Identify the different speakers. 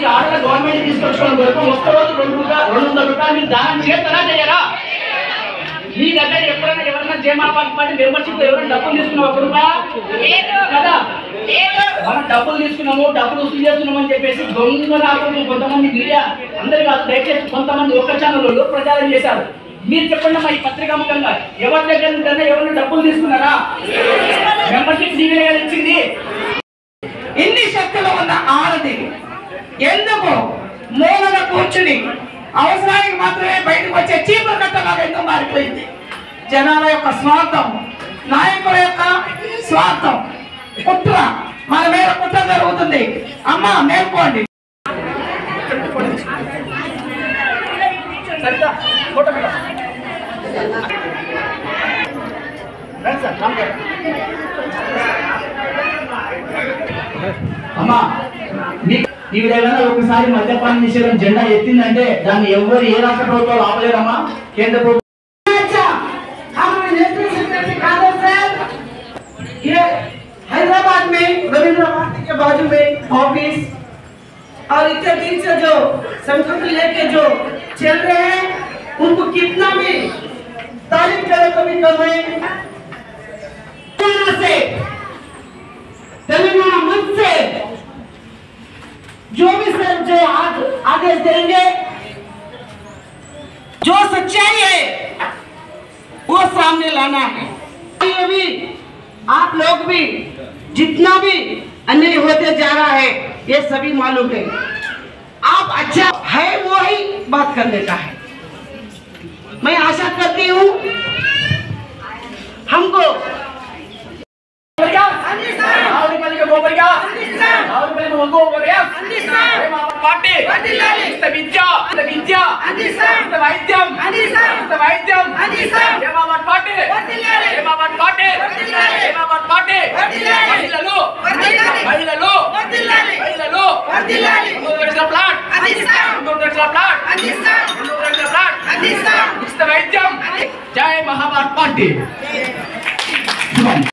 Speaker 1: మీరు ఆడల గవర్నమెంట్ తీసుకొచ్చుకోవడం వరకు ఒక్క రోజు 200 రూపాయలు మీరు దానం చేస్తారా చేయరా? మీ దగ్గర ఎప్పుడైనా ఎవరైనా జేమా పార్టీ మెంబర్షిప్ ఎవరైనా డబ్బులు తీసుకున్నాం 1 రూపాయి కదా? మనం డబ్బులు తీసుకున్నాము, డబ్బులు వసూలు చేస్తున్నాము అని చెప్పేసి దొంగ నాకు కొంతమంది మీడియా అందరు కాదు, దయచేసి కొంతమంది ఒక్క ఛానల్లో ప్రచారం చేశారు. మీరు చెప్పండి మా ఈ పత్రికాముఖంగా ఎవరి దగ్గర నుండి ఎవరైనా డబ్బులు తీసుకున్నారా? మెంబర్షిప్ నీవే ఇచ్చింది.
Speaker 2: ఇన్ని శక్తులు ఉన్న ఆడది ఎందుకు మూలన కూర్చుని అవసరానికి మాత్రమే బయటకు వచ్చే చీపురు కట్టలాగా ఎందుకు మారిపోయింది? జనాల యొక్క స్వార్థం, నాయకుల యొక్క స్వార్థం, కుట్ర, మన మీద కుట్ర జరుగుతుంది. అమ్మ మేల్కోండి.
Speaker 1: అమ్మా ఈవిడేమైనా ఒకసారి మద్యపాన నిషేధం జెండా ఎత్తిందంటే దాన్ని ఎవరు ఏ రాష్ట్ర ప్రభుత్వాలు ఆపలేరమ్మా. కేంద్ర ప్రభుత్వం
Speaker 2: हैदराबाद में रविंद्र भारती के बाजू में ऑफिस और इतने दिन से जो संस्कृति लेके जो चल रहे हैं उनको कितना भी तारीफ करे कभी कम है। तेलंगाना मंच से जो भी सर जो आदेश देंगे, जो सच्चाई है वो सामने लाना है। ये भी आप लोग भी जितना भी अन्याय होते जा रहा है ये सभी मालूम है। आप अच्छा है वो ही बात करने का है। मैं आशा करती हूँ हमको
Speaker 1: जय महाभारत पार्टी।